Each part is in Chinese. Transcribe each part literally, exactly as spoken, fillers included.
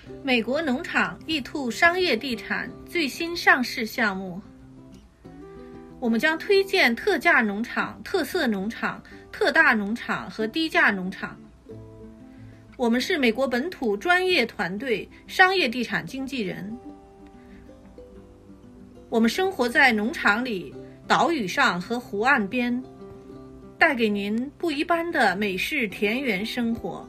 美国农场易兔商业地产最新上市项目，我们将推荐特价农场、特色农场、特大农场和低价农场。我们是美国本土专业团队商业地产经纪人，我们生活在农场里、岛屿上和湖岸边，带给您不一般的美式田园生活。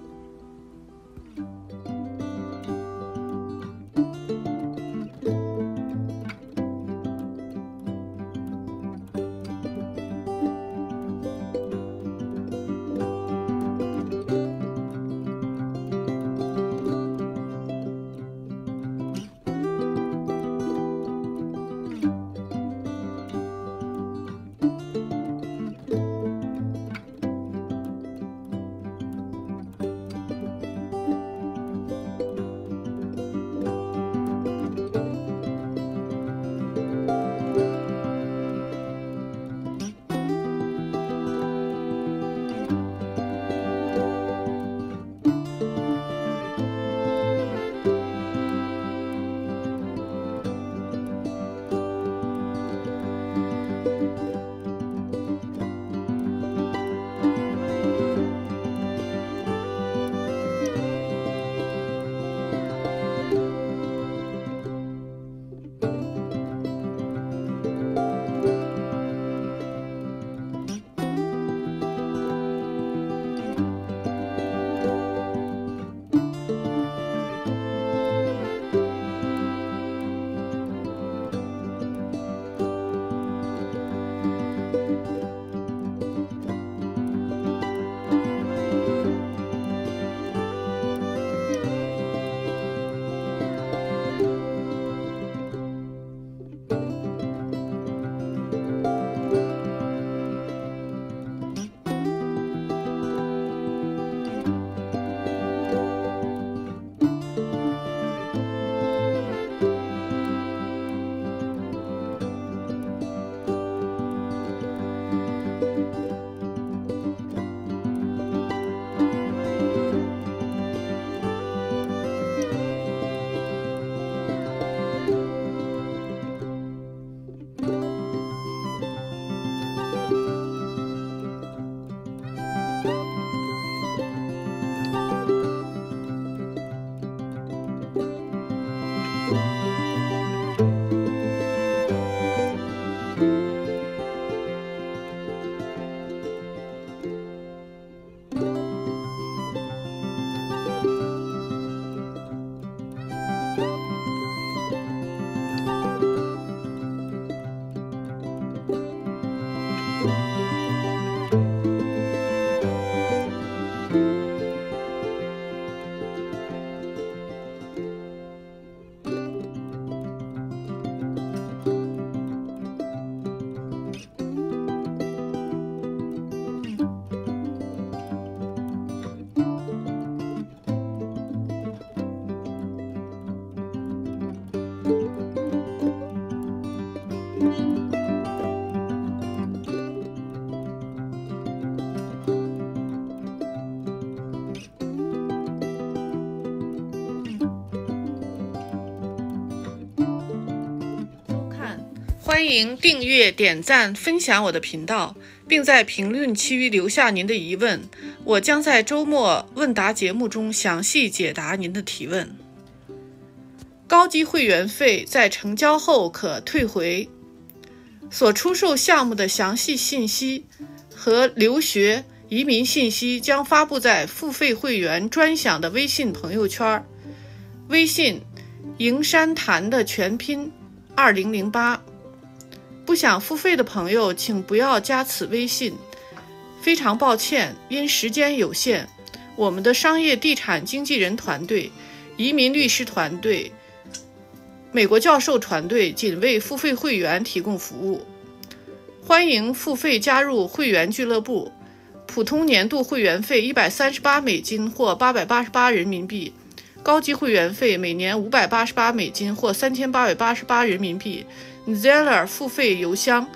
欢迎订阅、点赞、分享我的频道，并在评论区留下您的疑问，我将在周末问答节目中详细解答您的提问。高级会员费在成交后可退回。所出售项目的详细信息和留学、移民信息将发布在付费会员专享的微信朋友圈，微信营山谈的全拼二零零八。不想付费的朋友请不要加此微信，非常抱歉，因时间有限，我们的商业地产经纪人团队、移民律师团队、美国教授团队仅为付费会员提供服务。欢迎付费加入会员俱乐部，普通年度会员费一百三十八美金或八百八十八人民币，高级会员费每年五百八十八美金或三千八百八十八人民币。Zeller 付费邮箱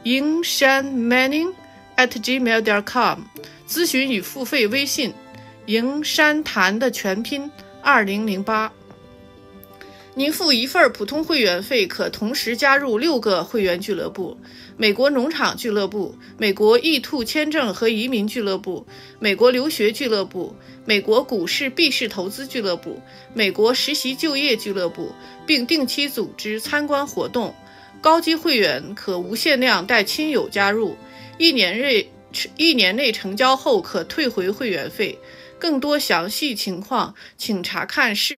yingshanmanning at gmail dot com， 咨询与付费微信营山谈的全拼二零零八。 您付一份普通会员费，可同时加入六个会员俱乐部：美国农场俱乐部、美国 E 二 签证和移民俱乐部、美国留学俱乐部、美国股市币市投资俱乐部、美国实习就业俱乐部，并定期组织参观活动。高级会员可无限量带亲友加入，一年内一年内成交后可退回会员费。更多详细情况，请查看视